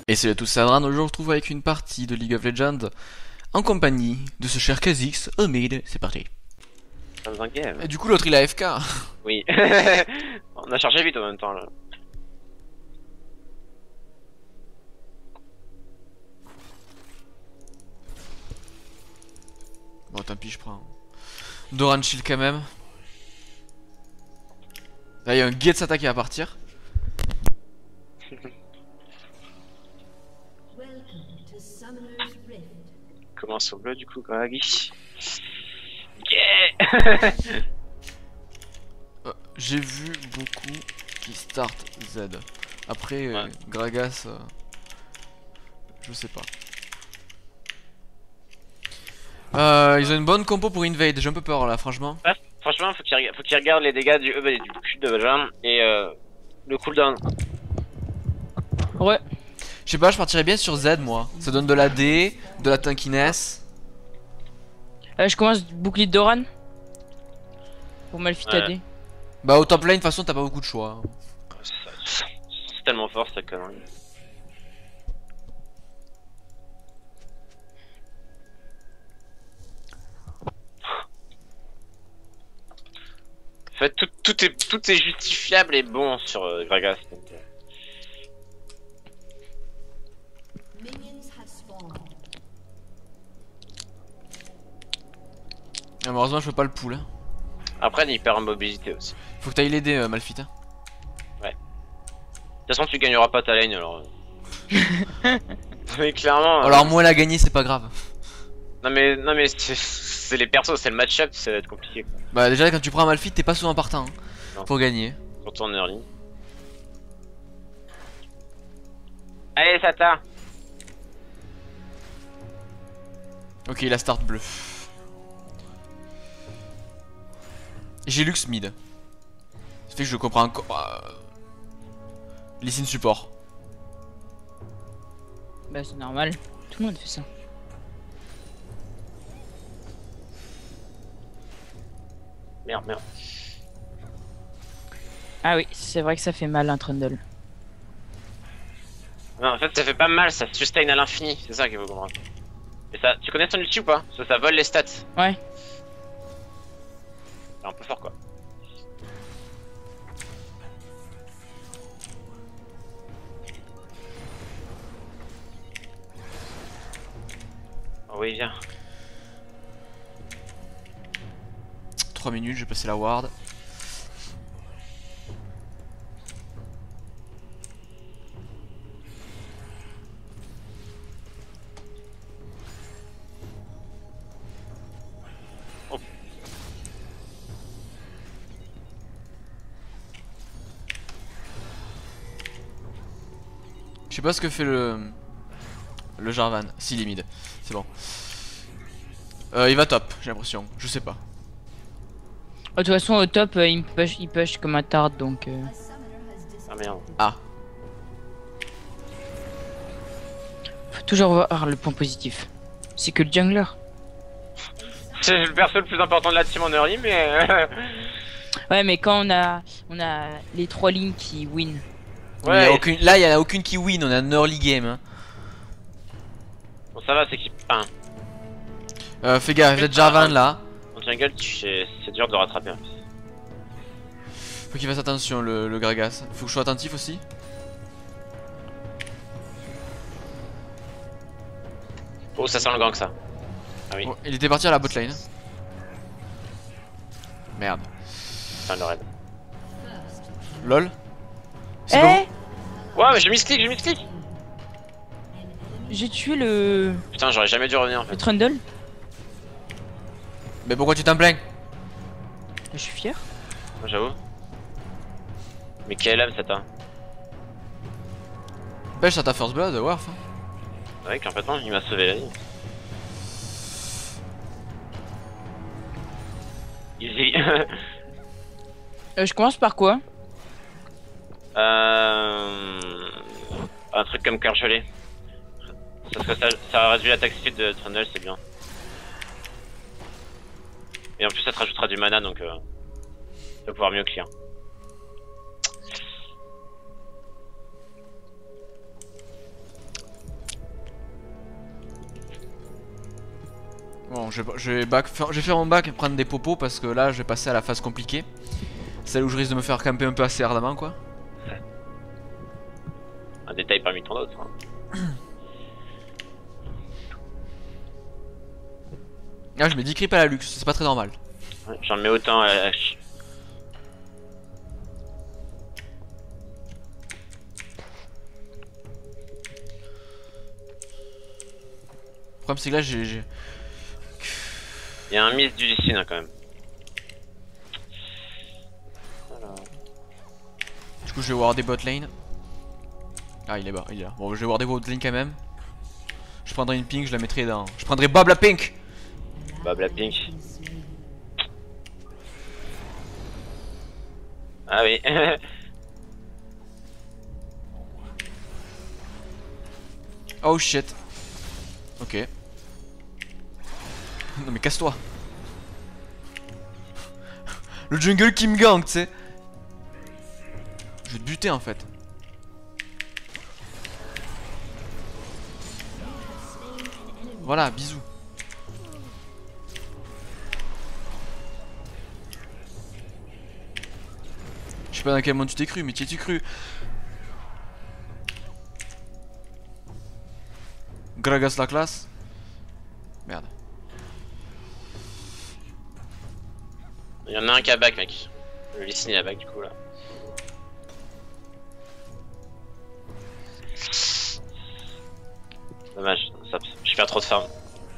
Et salut à tous, c'est Adran. Aujourd'hui on se retrouve avec une partie de League of Legends en compagnie de ce cher Kha'Zix au mid. C'est parti. Dans un game. Et du coup l'autre il a AFK. Oui. On a chargé vite en même temps là. Bon tant pis je prends. Doran chill quand même. Là il y a un guet de s'attaquer à partir. Commence au bleu du coup, Gragi. Yeah. J'ai vu beaucoup qui start Z. Après Ouais. Gragas, je sais pas. Ils ont une bonne compo pour invade, j'ai un peu peur là franchement. Ouais, franchement, faut qu'il regarde les dégâts du cul de Benjamin et le cooldown. Ouais. Je sais pas, je partirais bien sur Z moi. Ça donne de la D, de la tankiness. Je commence bouclier de Doran pour Malphite Ouais. AD. Bah au top lane de toute façon t'as pas beaucoup de choix. C'est tellement fort cette connerie. En fait, tout est justifiable et bon sur Gragas. Donc, Malheureusement je peux pas le pull. Hein. Après, il perd en mobilité aussi. Faut que t'ailles l'aider Malphite. Hein. De toute façon, tu gagneras pas ta lane alors. Mais clairement. Alors moi la gagner c'est pas grave. Non mais c'est les persos, c'est le match-up, ça va être compliqué quoi. Bah déjà quand tu prends un Malphite t'es pas souvent partant hein, Non. pour gagner. Surtout en early. Allez, Sata. Ok il a start bleu. J'ai Lux mid. Ça fait que je comprends encore. Lee Sin support. Bah c'est normal, tout le monde fait ça. Merde. Ah oui, c'est vrai que ça fait mal un Trundle. Non, en fait, ça fait pas mal, ça sustain à l'infini, c'est ça qu'il faut comprendre. Et ça, tu connais son ulti ou pas? Ça vole les stats. Ouais. C'est un peu fort quoi. Oh oui, viens. 3 minutes, je vais passer la ward. Oh. Je sais pas ce que fait le Jarvan, s'il est mid, c'est bon. Il va top, j'ai l'impression, je sais pas. De toute façon au top il push comme un tard donc Ah merde. Ah, faut toujours voir le point positif. C'est que le jungler. C'est le perso le plus important de la team en early, mais. Ouais mais quand on a les 3 lignes qui win. Ouais. là il y en a aucune qui win, on a un early game. Hein. Bon, ça va, c'est qu'il. Enfin, Fais gaffe, j'ai Jarvan là. en jungle, c'est dur de rattraper en plus. Faut qu'il fasse attention le Gragas. Faut que je sois attentif aussi. Oh, ça sent le gang ça. Ah oui, Oh, il était parti à la botlane. Merde. enfin le raid. Lol. C'est Eh bon. Ouais, mais j'ai mis ce clic. J'ai tué le Putain, j'aurais jamais dû revenir en fait. Trundle. Mais pourquoi tu t'en plains? Je suis fier. Moi, j'avoue. Mais quelle âme ça t'a. Pêche à ta first blood, Warf. Hein. Ouais, complètement, il m'a sauvé la vie. Easy. Je commence par quoi? Un truc comme cœur gelé. Parce que ça réduit l'attaque speed de Trundle, c'est bien. Et en plus, ça te rajoutera du mana donc tu vas pouvoir mieux clear. Bon, je vais faire mon bac et prendre des popos parce que là je vais passer à la phase compliquée. Celle où je risque de me faire camper un peu assez ardemment quoi. Un détail parmi tant d'autres. Hein. Ah, je mets 10 creeps à la luxe, c'est pas très normal. Ouais, j'en mets autant à la hache. Le problème c'est que là j'ai... Il y a un miss du Licine hein, quand même. Voilà. Du coup je vais voir des bot lane. Ah il est bas, il est là. Bon je vais voir des bot lane quand même. Je prendrai une pink, je la mettrai dans... Je prendrai Bob la pink. Bob la pink. Ah oui. Oh shit. Ok. Non mais casse-toi. Le jungle qui me gank, tu sais. Je vais te buter en fait. Voilà, bisous. Je sais pas dans quel monde tu t'es cru, mais tu t'es cru. Gragas la classe. Merde. Il y en a un qui a back mec. Le Licine il a back du coup là. Dommage, ça, je perds trop de farm.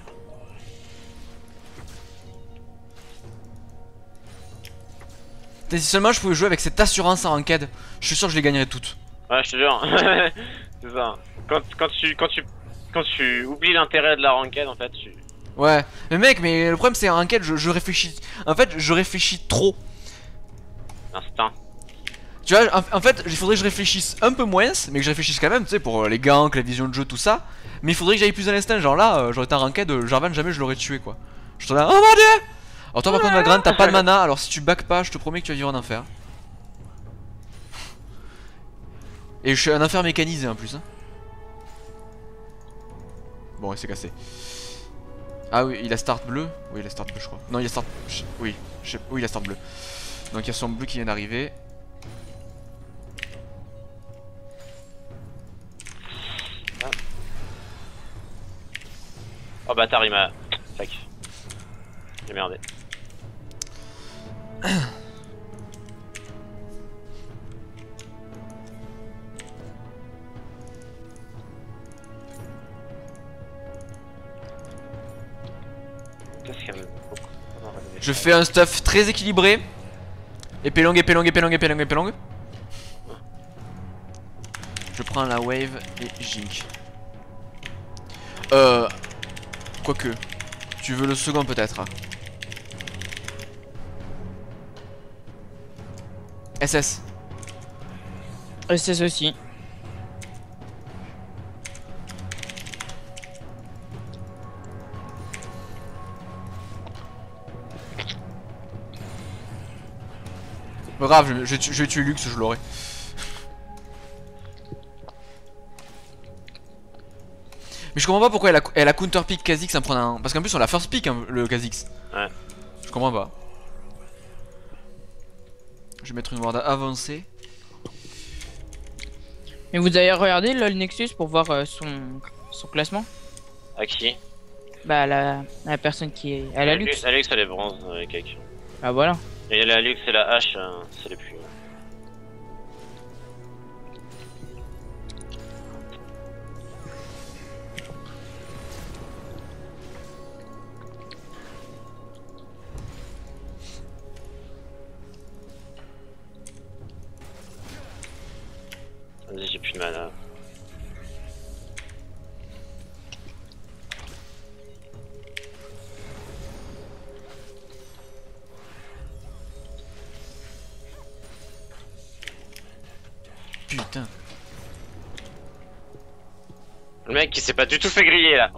Si seulement je pouvais jouer avec cette assurance en ranked, je suis sûr que je les gagnerais toutes. Ouais, je te jure. C'est ça. Quand tu oublies l'intérêt de la ranked en fait, tu... Ouais, mais mec, mais le problème c'est en ranked, je réfléchis. En fait, je réfléchis trop. Instinct. Tu vois, en fait, il faudrait que je réfléchisse un peu moins, mais que je réfléchisse quand même, tu sais, pour les ganks, la vision de jeu, tout ça. Mais il faudrait que j'aille plus à l'instinct. Genre là, j'aurais été en ranked, Jarvan, jamais je l'aurais tué quoi. Je te dis, oh mon dieu! Alors toi, par contre, Vagrant, t'as pas de mana, alors si tu back pas, je te promets que tu vas vivre en enfer. Et je suis un enfer mécanisé en plus. Hein. Bon, il s'est cassé. Ah oui, il a start bleu. Oui, il a start bleu, je crois. Non, il a start. Oui, oui, il a start bleu. Donc il y a son bleu qui vient d'arriver. Oh bâtard, il m'a... Fuck. J'ai merdé. Qu'est-ce qu'elle me... Je fais un stuff très équilibré. Épée longue, épée longue, épée longue, épée longue, épée longue. Je prends la wave et jink. Quoique. Tu veux le second peut-être. SS. SS aussi. Pas grave, je vais tuer Lux, je l'aurai. Mais je comprends pas pourquoi elle a counter pick Kha'Zix en prenant un... Parce qu'en plus on l'a first pick hein, le Kha'Zix. Ouais. Je comprends pas. Je vais mettre une ward avancée. Mais vous avez regardé LoL Nexus pour voir son classement? À qui? Bah la personne qui est à la luxe. La luxe elle est bronze avec quelqu'un. Ah voilà. Et la luxe et la hache, c'est les plus... Vas-y, j'ai plus de mana. Putain. Le mec qui s'est pas du tout fait griller là.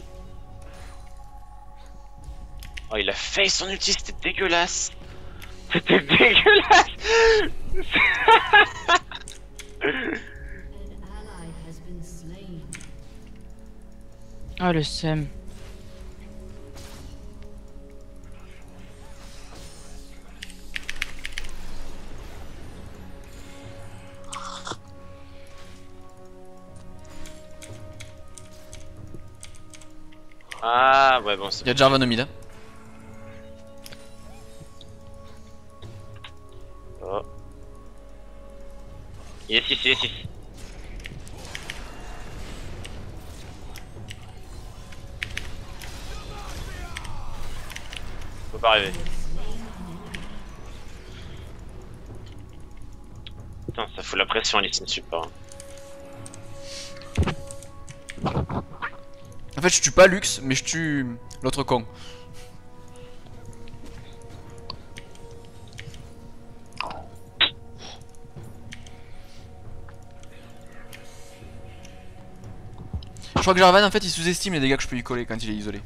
Oh, il a fait son ulti, c'était dégueulasse. C'était dégueulasse. Ah le seum. Ah, ouais, bon, c'est Y'a Jarvan au mid. Hein. Oh. Il est 6, il est 6. Faut pas rêver. Putain, ça fout la pression, Lee support. En fait, je tue pas Lux, mais je tue l'autre con. Je crois que Jarvan en fait il sous-estime les dégâts que je peux lui coller quand il est isolé.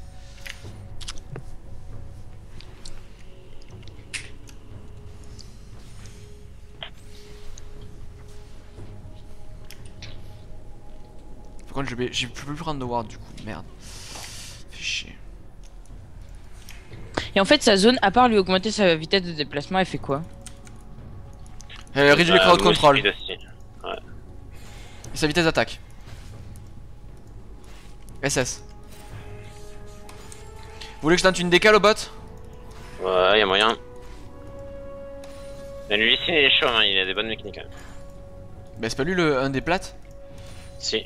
Par contre je peux plus prendre de ward du coup, merde. Fait chier. Et en fait, sa zone, à part lui augmenter sa vitesse de déplacement, elle fait quoi? Elle réduit les crowd control et Ouais. sa vitesse d'attaque. SS. Vous voulez que je tente une décale au bot? Ouais, y'a moyen. Mais lui, il est chaud, hein, il a des bonnes mécaniques quand même. Bah c'est pas lui un des plates? Si.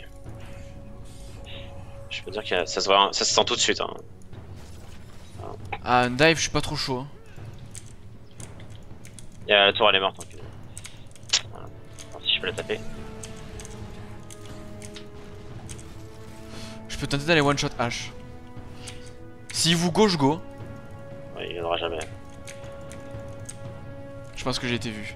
Je peux dire que ça se voit, ça se sent tout de suite. Hein. Ah un dive je suis pas trop chaud. Hein. La tour elle est morte. Donc... Voilà. Alors, si je peux la taper. Je peux tenter d'aller one shot H. Si vous go, je go. Ouais, il viendra jamais. Je pense que j'ai été vu.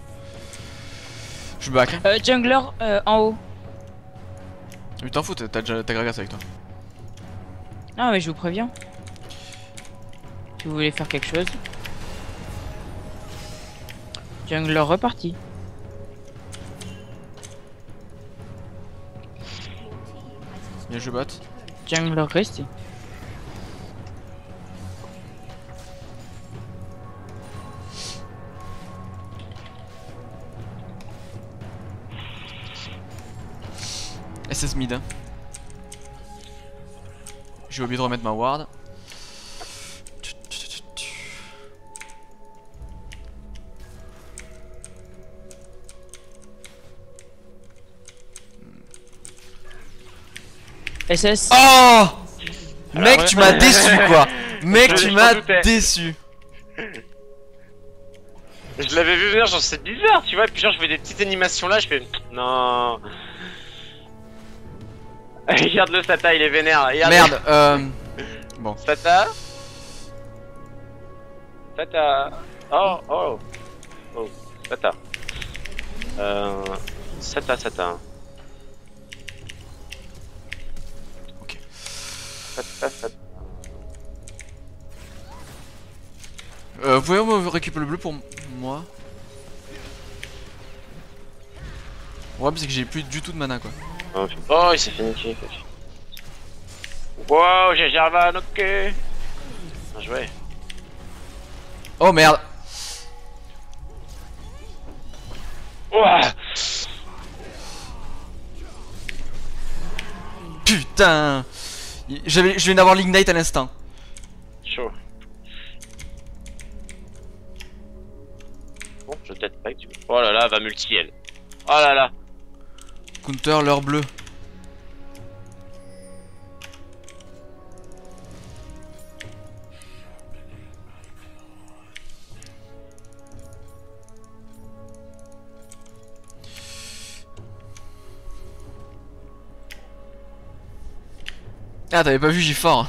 Je back. Hein. Jungler en haut. Mais t'en fous, t'as Gragas avec toi. Non, mais je vous préviens. Si vous voulez faire quelque chose. Jungler reparti. Bien joué bot. Jungler resté. SS mid. Hein. J'ai oublié de remettre ma ward. SS. Oh Alors, mec, tu m'as déçu quoi. Mec, tu Je m'as m'en doutais. déçu. Je l'avais vu venir, genre c'est bizarre, tu vois, et puis genre je fais des petites animations là, je fais non. Regarde le Sata, il est vénère. Regarde. Merde, bon. Sata. Sata. Oh, oh. Oh, Sata. Sata. Ok. Sata. Vous pouvez me récupérer le bleu pour moi? Ouais, parce que j'ai plus du tout de mana quoi. Oh, il s'est fait niquer. Wow, j'ai Jarvan, ok. Bien joué. Oh merde. Ouah. Putain. Je viens d'avoir l'ignite à l'instant. Chaud. Bon, je peut-être pas que tu... Oh là là, va multi elle. Oh là là. Counter l'heure bleue. Ah t'avais pas vu j'ai fort.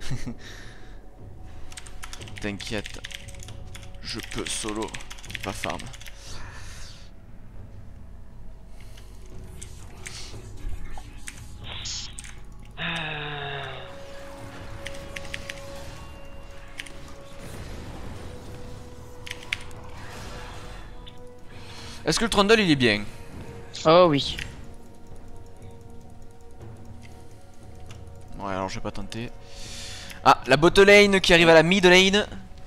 T'inquiète. Je peux solo. Pas farm. Est-ce que le Trundle il est bien? Oh oui. Ouais alors je vais pas tenter. Ah la bot lane qui arrive à la mid lane.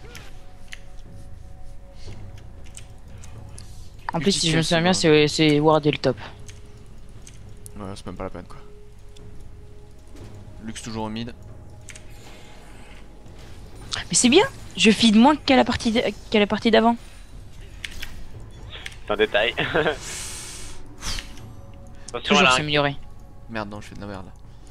En plus, si je me souviens bien, c'est Ward et le top. Ouais c'est même pas la peine quoi. Lux toujours au mid. Mais c'est bien, je feed moins qu'à la partie d'avant. C'est un détail. Attention à Toujours la s'améliorer. Merde, non, je fais de la merde là.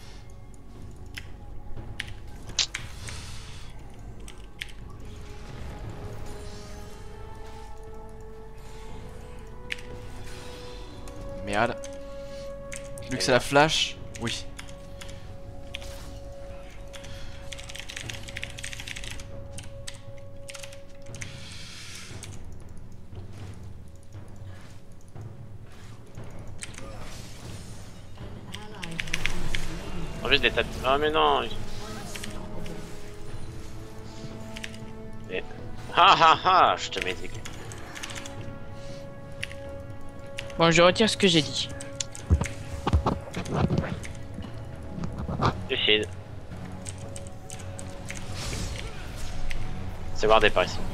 Merde. Vu que c'est la flash, oui. En juste des tas de... Oh mais non. Et... Ha ha ha, je te mets des... Bon, je retire ce que j'ai dit. Lucide. C'est voir des par ici.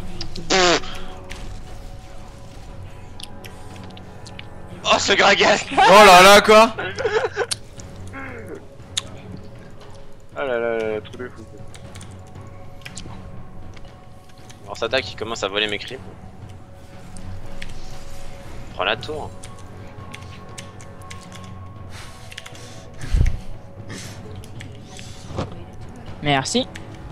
Oh ce gragas. Oh là là, quoi. Oh là là, trou de fou. Alors Sata qui commence à voler mes creeps. Prends la tour. Merci.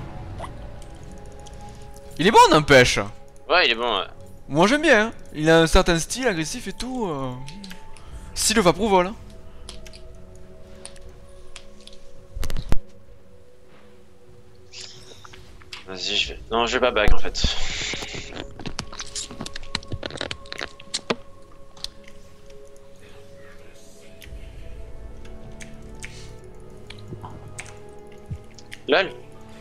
Il est bon, n'empêche. Ouais, il est bon. Ouais. Moi j'aime bien, hein. Il a un certain style agressif et tout. Style of approval. Hein. Vas-y, je vais. Non, je vais pas back en fait. LOL.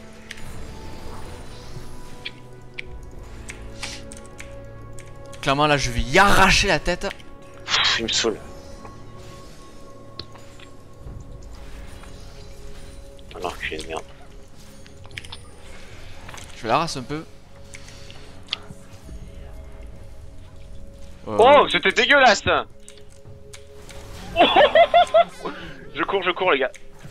Clairement là je vais y arracher la tête. Il me saoule. Alors qu'il est merde. Je vais la race un peu. Oh, c'était dégueulasse. Je cours les gars.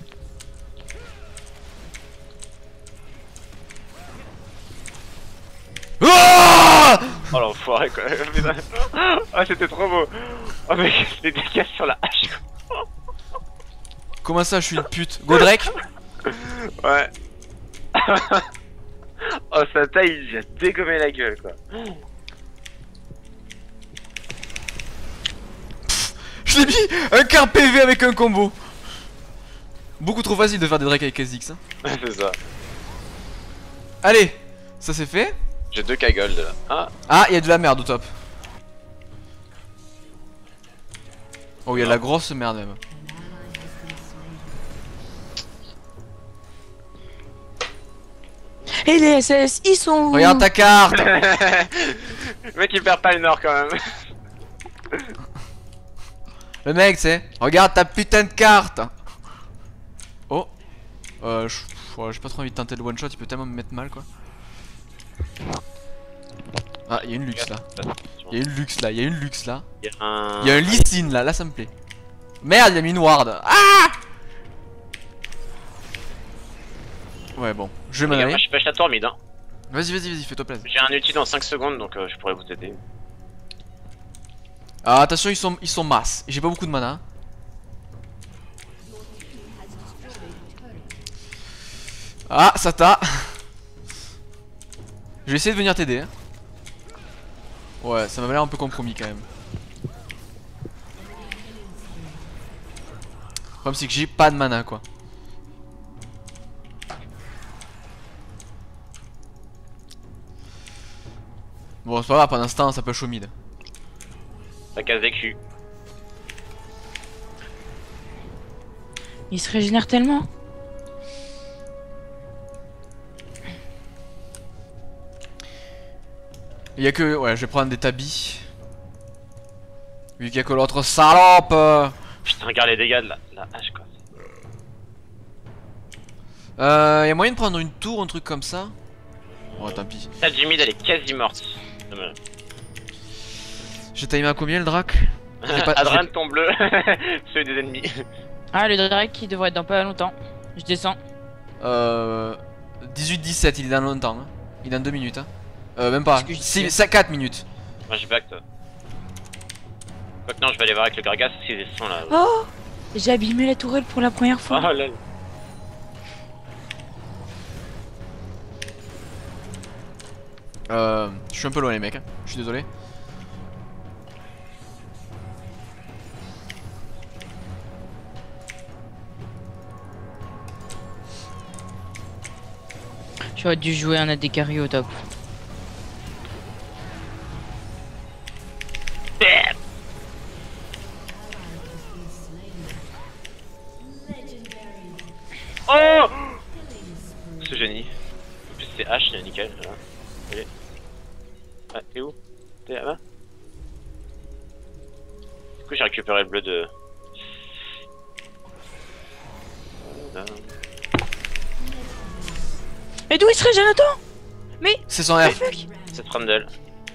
Ah Oh l'enfoiré quoi. Putain. Ah c'était trop beau. Oh mec, les dégâts sur la hache quoi. Comment ça je suis une pute? Godrek. Ouais. Oh sa taille, il a dégommé la gueule quoi. Je l'ai mis un quart PV avec un combo. Beaucoup trop facile de faire des drakes avec SX hein. C'est ça. Allez, ça c'est fait. J'ai 2K gold là. Ah. Ah, il y a de la merde au top. Oh, il y a de la grosse merde même. Et les SS, ils sont où? Regarde ta carte. Le mec il perd pas une heure quand même. Le mec, c'est regarde ta putain de carte. Oh. J'ai pas trop envie de tenter le one shot, il peut tellement me mettre mal quoi. Ah, il y a une luxe là. Il y a une luxe là, il y a une luxe là. Il y a un... Il y a un Lee Sin là, là ça me plaît. Merde, il a mis une ward. Ah. Ouais, bon, je vais m'en Regarde, aller. moi je pêche la tour mid hein. Vas-y, fais-toi plaisir. J'ai un ulti dans 5 secondes donc je pourrais vous aider. Ah, attention, ils sont masse. J'ai pas beaucoup de mana. Ah, Sata. Je vais essayer de venir t'aider. Hein. Ouais, ça m'a l'air un peu compromis quand même. Le problème c'est que j'ai pas de mana quoi. Bon, c'est pas grave, pour l'instant ça peut show mid. Ça casse des culs. Il se régénère tellement. Il y a que. Ouais, je vais prendre des tabis. Vu qu'il y a que l'autre salope. Putain, regarde les dégâts de la hache quoi. Y a moyen de prendre une tour, un truc comme ça. Oh, tant pis. Celle du mid elle est quasi morte. J'ai timé à combien le drac? Adrien ton bleu, celui des ennemis. Ah, le Drake qui devrait être dans pas longtemps. Je descends. 18-17, il est dans longtemps. Hein. Il est dans 2 minutes hein. Même pas, Qu'est-ce que je dis 4 minutes. Moi je back toi. Quoique non, je vais aller voir avec le Gragas s'ils sont là. Oh, j'ai abîmé la tourelle pour la première Oh fois. là. Je suis un peu loin les mecs hein. Je suis désolé. J'aurais dû jouer un AD carry au top. Oh, ce génie. En plus c'est H, c'est nickel. Voilà. Allez. Ah, t'es où? T'es là-bas? Du coup j'ai récupéré le bleu de... Voilà. Mais d'où il serait Jonathan? Mais... C'est son R. C'est Trundle.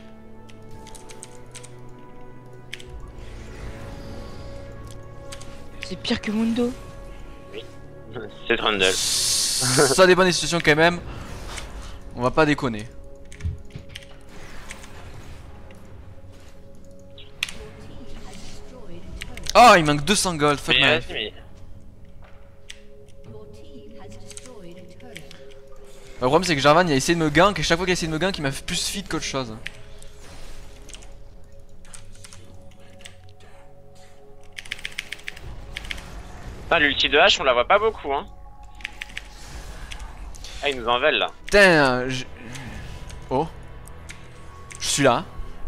C'est pire que Mundo. C'est Trundle. Ça dépend des situations quand même. On va pas déconner. Oh il manque 200 gold, fuck Mais my vas-y, mais... Le problème c'est que Jarvan il a essayé de me gank et chaque fois qu'il a essayé de me gank il m'a fait plus feed qu'autre chose. Putain, l'ulti de H on la voit pas beaucoup hein. Ah il nous envèle là. Putain Oh. Je suis là.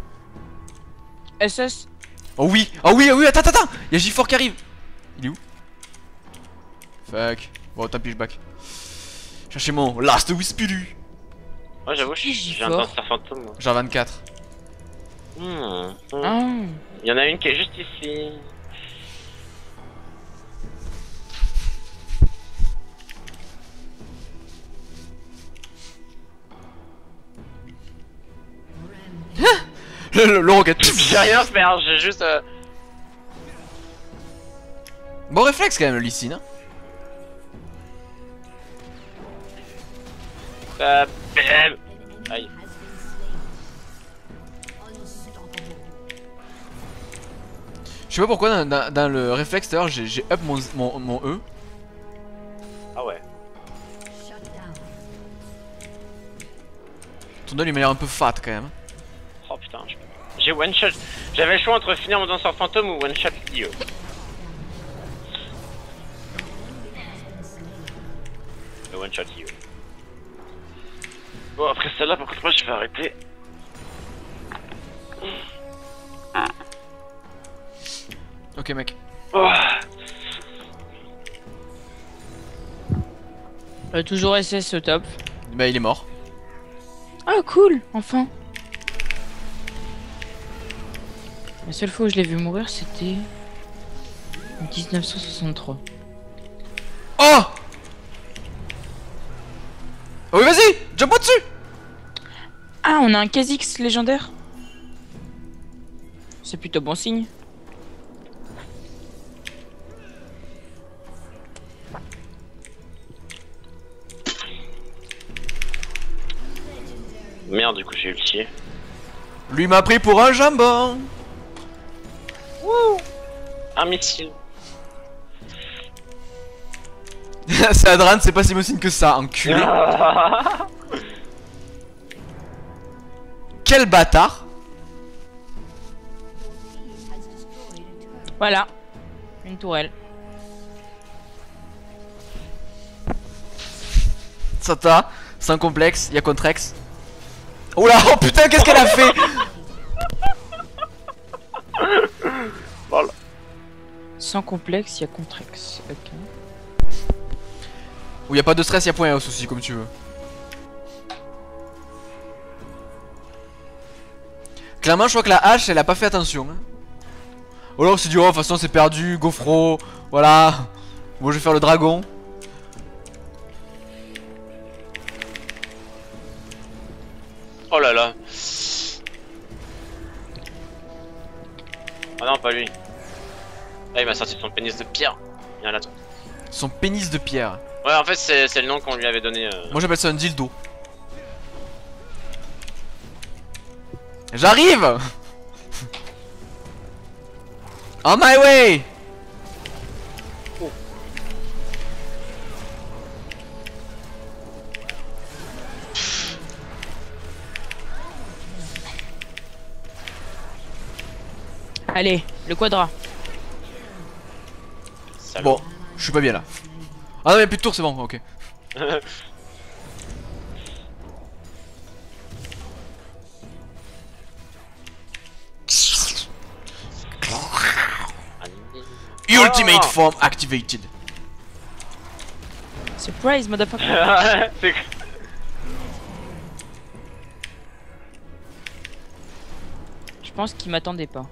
SS. Oh oui. Oh oui, oh oui, attends, il y a J4 qui arrive. Il est où? Fuck. Bon tant pis je back. Cherchez mon last Wispilu. Moi j'avoue j'ai un cancer fantôme moi. Jarvan 4. Ah. Il y en a une qui est juste ici. Le rocket. J'ai rien faire, j'ai juste... Bon réflexe quand même le Lee Sin, hein. Bam. Aïe. Je sais pas pourquoi dans le réflexe d'ailleurs j'ai up mon E. Ah ouais. Ton duel il m'a l'air un peu fat quand même. Oh putain, j'ai one shot. J'avais le choix entre finir mon danseur fantôme ou one shot Io. Le one shot Io. Bon après celle-là par contre moi je vais arrêter. Ok mec. Oh. Toujours SS au top. Bah il est mort. Ah cool, enfin. La seule fois où je l'ai vu mourir c'était en 1963. Oh. Oh oui vas-y, jump au-dessus. Ah on a un Kha'Zix légendaire. C'est plutôt bon signe. Merde du coup j'ai ultié. Lui m'a pris pour un jambon. Wouh. Un missile. C'est Adran, c'est pas si bon signe que ça, enculé. Quel bâtard. Voilà. Une tourelle. Sata, sans complexe, y'a Contrex. Oh là, oh putain, qu'est-ce qu'elle a fait? Voilà. Sans complexe, il y a Contrex. Ok. Ou y'a pas de stress, y'a point house aussi, comme tu veux. Clairement, je crois que la hache, elle a pas fait attention. Hein. Ou alors on s'est dit, oh, de toute façon, c'est perdu, Gofro, voilà. Moi, je vais faire le dragon. Oh là là. Oh non pas lui. Ah il m'a sorti son pénis de pierre. Viens là toi. Son pénis de pierre. Ouais en fait c'est le nom qu'on lui avait donné. Moi, j'appelle ça un dildo. J'arrive. On my way. Allez, le quadra. Salaud. Bon, je suis pas bien là. Ah non, y'a plus de tour, c'est bon, ok. Ultimate form activated. Surprise, motherfucker. C'est- Je pense qu'il m'attendait pas.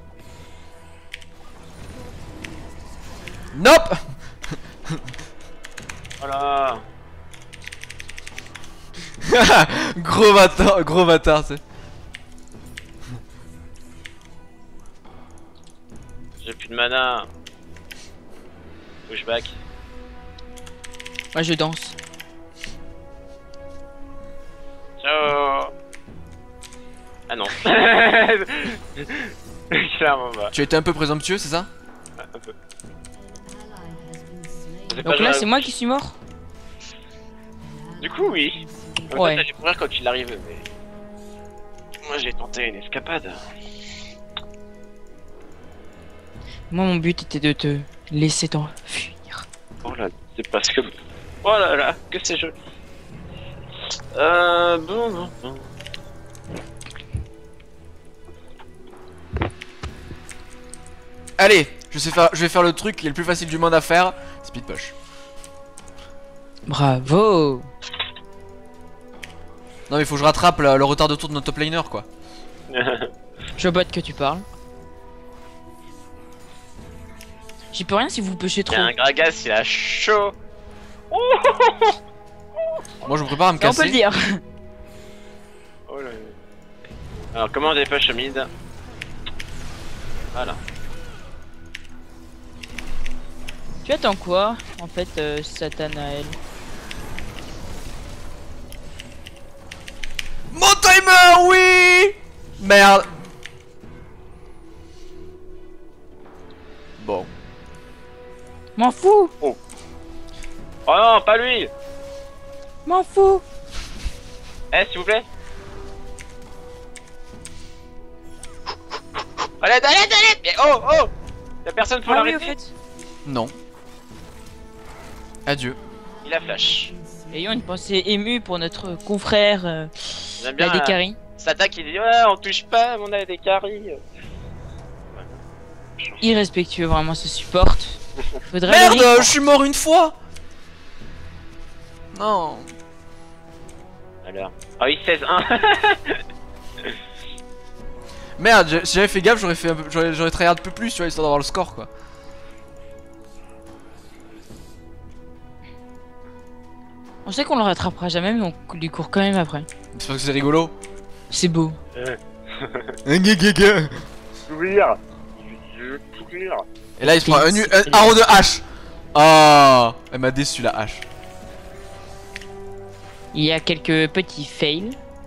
Nope. Voilà. Gros bâtard, c'est. J'ai plus de mana. Pushback. Moi je danse. Ciao. Ah non. Clairement pas. Tu as été un peu présomptueux, c'est ça? Un peu. C'est pas Donc là genre- c'est moi qui suis mort. Du coup oui. Ouais. T'allais mourir quand il arrive, mais moi j'ai tenté une escapade. Moi mon but était de te laisser t'enfuir. Oh là, c'est parce que. Oh là là, que c'est joli. Bon. Allez, je vais faire le truc qui est le plus facile du monde à faire. Speed push. Bravo. Non mais faut que je rattrape le retard de tour de notre top laner quoi. Je vois pas de que tu parles. J'y peux rien si vous pêchez trop. Y'a un Gragas, il a chaud. Moi je me prépare à me Ça, on peut le casser. dire. Oh là là. Alors comment on dépêche au mid? Voilà. Tu attends quoi en fait, Satanael? Mon timer, oui. Merde. Bon. M'en fous. Oh non, pas lui. M'en fous. Eh, s'il vous plaît. Allez. Mais oh. Y'a personne pour Ah oui, l'arrêter. au fait. Non. Adieu. Il a flash. Ayons une pensée émue pour notre confrère J'aime la bien Décari. Sadak il dit ouais on touche pas, on a des caries. Irrespectueux, vraiment, se supporte. Faudrait Merde, le dire. je suis mort une fois. Non. Alors. Ah oui 16-1. Merde, si j'avais fait gaffe, j'aurais fait un peu, j'aurais tryhard un peu plus, tu vois, histoire d'avoir le score quoi. On sait qu'on le rattrapera jamais, mais on lui court quand même après. C'est parce que c'est rigolo. C'est beau. Courir. Je veux courir. Et là il se prend un arrow de hache. Ah, elle m'a déçu la hache. Il y a quelques petits fails.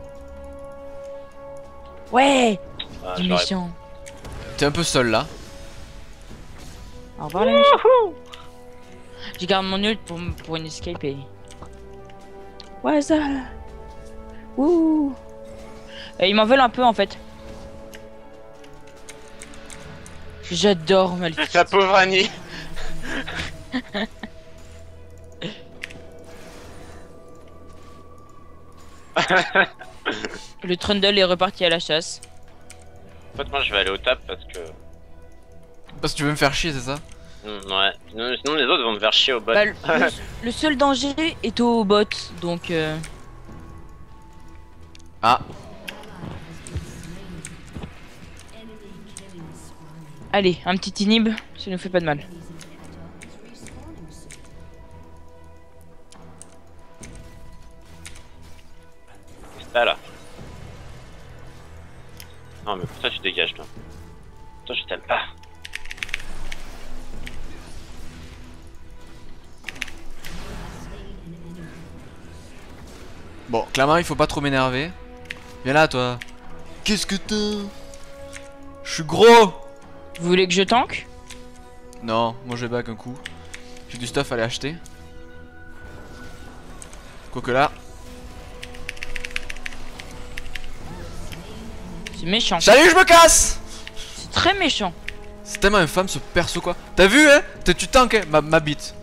Ouais, Ah, du j'aurais- méchant. T'es un peu seul là. Au revoir les méchants. Je garde mon ult pour une escape et... Ouais ça. Ouh. Et ils m'en veulent un peu en fait. J'adore Malphite. La pauvre Annie. Le Trundle est reparti à la chasse. En fait moi je vais aller au top parce que... Parce que tu veux me faire chier, c'est ça? Ouais. Sinon les autres vont me faire chier au bot. Bah, le seul danger est au bot, donc... Ah. Allez, un petit inhib, ça nous fait pas de mal. Ça là. Non mais pourquoi tu dégages toi? Toi je t'aime pas. Bon, clairement il faut pas trop m'énerver. Viens là toi. qu'est-ce que t'as? Je suis gros. Vous voulez que je tank? Non, moi je vais back un coup. J'ai du stuff à aller acheter. Quoique là. C'est méchant. Salut, je me casse. C'est très méchant. C'est tellement infâme ce perso quoi. T'as vu hein? Tu tank hein? Ma bite.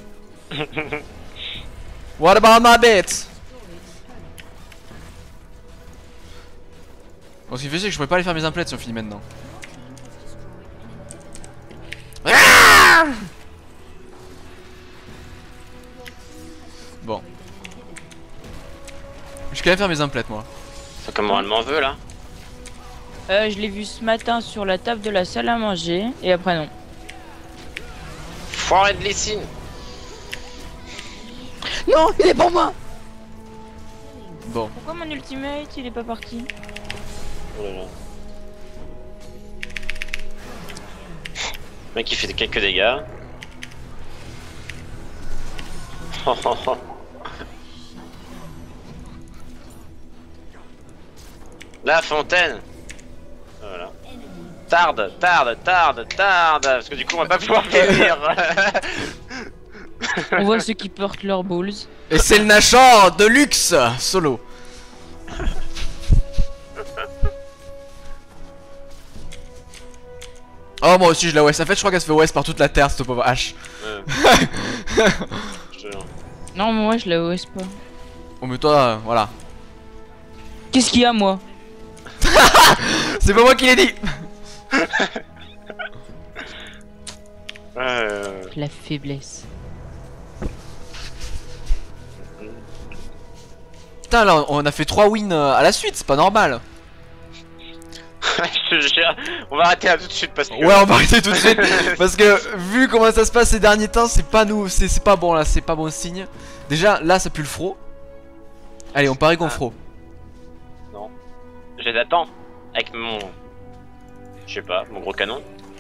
What about my bite? Bon, ce qui fait c'est que je pourrais pas aller faire mes emplettes si on finit maintenant. Ah bon. Je vais quand même faire mes emplettes moi. C'est comme elle m'en veut là. Je l'ai vu ce matin sur la table de la salle à manger et après non. Foiré de Lessine. Non, il est pour moi. Bon. Pourquoi mon ultimate il est pas parti? Oh là là. Le mec il fait quelques dégâts. La fontaine. Voilà. Tarde. Parce que du coup on va pas pouvoir finir. On voit ceux qui portent leurs balls. Et c'est le Nashor de luxe solo. Oh moi aussi je la West. En fait je crois qu'elle se fait West par toute la terre cette pauvre hache. Je te jure. Non, moi je la OS pas. Oh mais toi voilà. Qu'est-ce qu'il y a moi? C'est pas moi qui l'ai dit. La faiblesse. Putain là on a fait 3 wins à la suite, c'est pas normal. Je te jure, on va arrêter là tout de suite parce que... Ouais on va arrêter tout de suite. Parce que vu comment ça se passe ces derniers temps, c'est pas nous, c'est pas bon là, c'est pas bon signe. Déjà là ça pue le fro. Allez on parie qu'on fro. Non. Je les attends. Avec mon... Je sais pas, mon gros canon.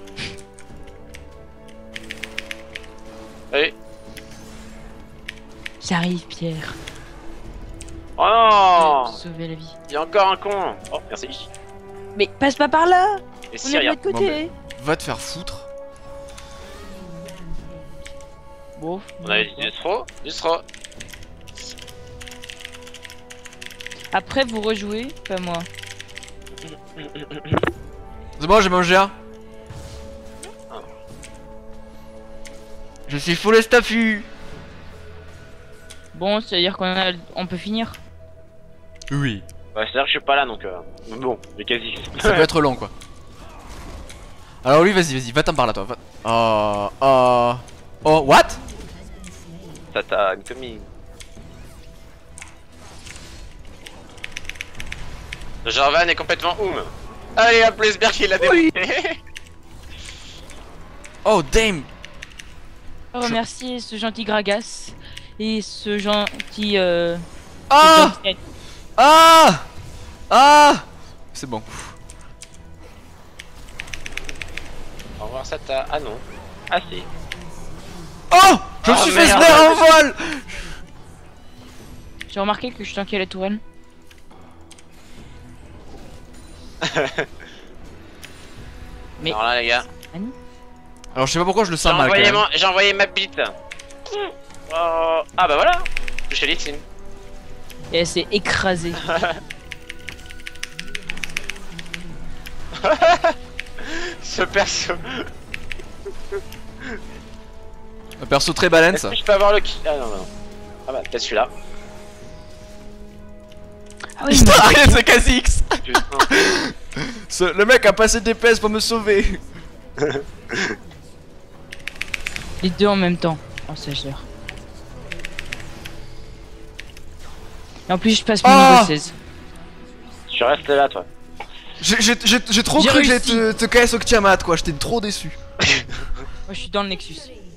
Allez. J'arrive, Pierre. Oh non. Sauver la vie. Il y a encore un con. Oh merci. Mais passe pas par là. Et On si est de regarde. l'autre côté. Va te faire foutre. Bon. On avait dit du throw. Après vous rejouez, pas moi. C'est bon j'ai mangé un. Je suis full staffu. Bon, c'est-à-dire on peut finir. Oui. Bah c'est-à-dire que je suis pas là donc bon, mais quasi. Ça peut être long quoi. Alors lui vas-y, va-t'en par là toi. Oh, what? Tata incoming. Jarvan est complètement oum. Allez hop, Lesberg il l'a démonté. Oh damn. Remercier ce gentil Gragas et ce gentil Ah Ah Ah c'est bon. Au revoir Sata. Ah non. Ah si. Oh je me suis fait merde. snare en vol. J'ai remarqué que je tankais la tourelle. Mais Alors là les gars. Alors je sais pas pourquoi je le sens mal quand même. J'ai envoyé ma bite. Oh. Ah bah voilà. Touché Litsine. et elle s'est écrasée. Ce perso. Un perso très balance. Est-ce que je peux avoir le kill? Ah non non. Ah bah peut-être celui-là. Ah oui, Putain arrête c'est quasi X. Putain. Le mec a passé des PS pour me sauver. les deux en même temps. Oh ça gère. Et en plus je passe mon niveau 16. Tu restes là toi. J'ai trop J'ai cru que j'allais réussi. te KS au Tiamat quoi, j'étais trop déçu. Moi je suis dans le Nexus.